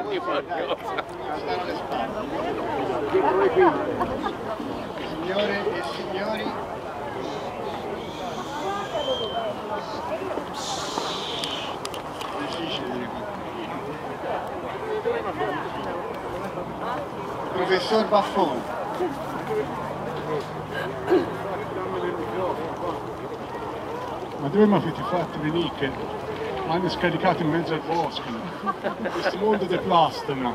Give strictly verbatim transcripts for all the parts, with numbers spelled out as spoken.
Che qualcosa. Signore e signori, difficile dire professor Baffoni. Ma dove mi avete fatto venire che mi hanno scaricato in mezzo al bosco? Questo mondo di plastana.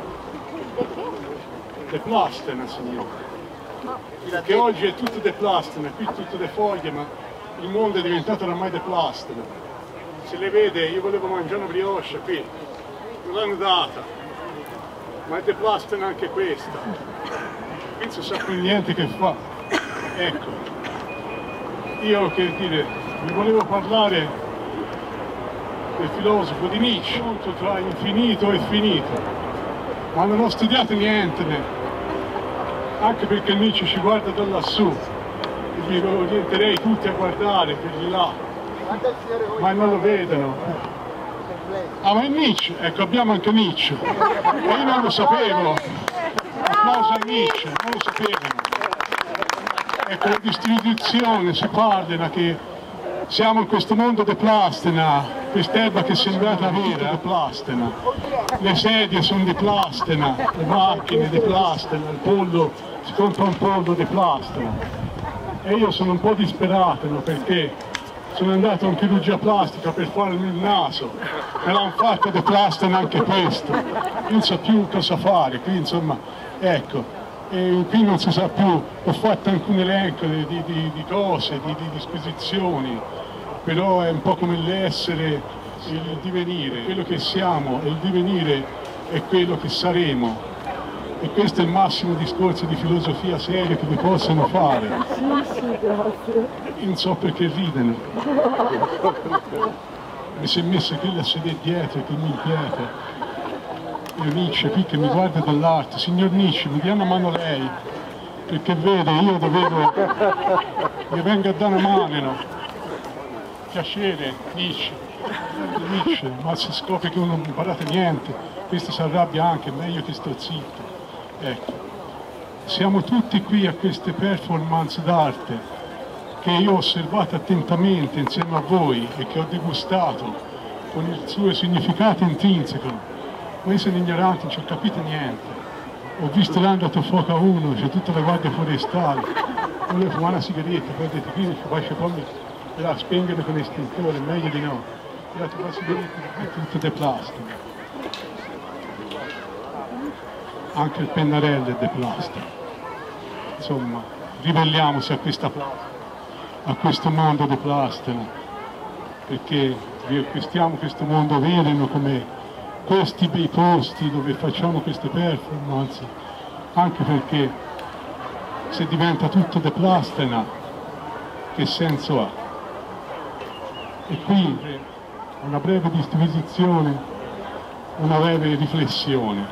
Di plastana, signore. Perché oggi è tutto di plastana, qui è tutto di foglie, ma il mondo è diventato oramai di plastana. Se le vede, io volevo mangiare una brioche qui, non l'hanno data, ma è di plastana anche questa. Qui non si sa più niente che fa. Ecco, io che dire, vi volevo parlare del filosofo di Nietzsche, tra infinito e finito, ma non ho studiato niente, né. Anche perché Nietzsche ci guarda da lassù, e vi orienterei tutti a guardare per di là, ma non lo vedono. Ah, ma è Nietzsche? Ecco, abbiamo anche Nietzsche, e io non lo sapevo. Applauso a Nietzsche, non lo sapevano. Ecco, la distribuzione si parla che siamo in questo mondo di plastina, quest'erba che è sembrata vera, di plastina, le sedie sono di plastina, le macchine di plastina, il pollo, si compra un pollo di plastina. E io sono un po' disperato, no, perché sono andato in chirurgia plastica per farmi il naso, me l'hanno fatto di plastina anche questo, non so più cosa fare, qui insomma, ecco. E qui non si sa più, ho fatto anche un elenco di, di, di cose, di, di disposizioni, però è un po' come l'essere, il divenire, quello che siamo e il divenire è quello che saremo. E questo è il massimo discorso di filosofia seria che vi possano fare. Sì, sì, grazie. Non so perché ridono. Mi si è messo qui a sedere dietro che mi inquieta. E Nietzsche qui che mi guarda dall'alto, signor Nietzsche, mi dia una mano lei, perché vede, io dovevo, mi venga a dare una mano, no? Piacere, Nietzsche, Nietzsche, ma si scopre che non imparate niente, questo si arrabbia anche, è meglio che sto zitto. Ecco, siamo tutti qui a queste performance d'arte che io ho osservato attentamente insieme a voi e che ho degustato con il suo significato intrinseco. Voi siete ignoranti, non ci ho capito niente. Ho visto l'andato fuoco a uno, c'è tutta la guardia forestale. Volevo fumare una sigaretta, poi ho detto qui ci faccio poi me la spengere con l'estintore, meglio di no. E la tua sigaretta è tutto di plastica. Anche il pennarello è di plastica. Insomma, ribelliamoci a questa plastica, a questo mondo di plastica, perché vi acquistiamo questo mondo vero come questi bei posti dove facciamo queste performance, anche perché se diventa tutto di plastina, che senso ha? E qui una breve disquisizione, una breve riflessione.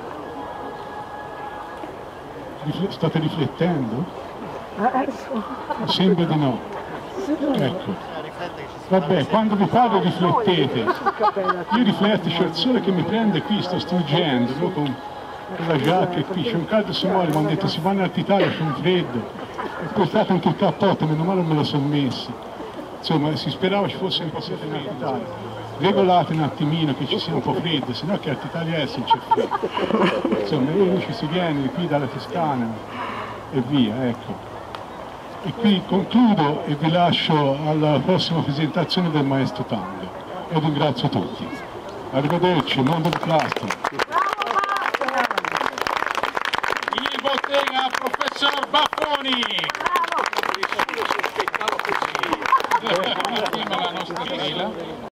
Rifle- state riflettendo? Sembra di no. Ecco. Vabbè, quando vi parlo riflettete. Io rifletto, c'è il sole che mi prende qui, sto struggendo, no? con, con la giacca qui, c'è un caldo si muore, mi hanno detto si va in Italia, c'è un freddo. Ho portato anche il cappotto, meno male non me lo sono messo. Insomma, si sperava ci fosse un po' di in Italia. Regolate un attimino che ci sia un po' freddo, sennò che a Italia non c'è freddo. Insomma, io ci si viene qui dalla Toscana e via, ecco. E qui concludo e vi lascio alla prossima presentazione del maestro Tango e ringrazio tutti. Arrivederci, mondo di plastica. Il bottega professor Baffoni! Bravo! Nessuno sospettava così. La nostra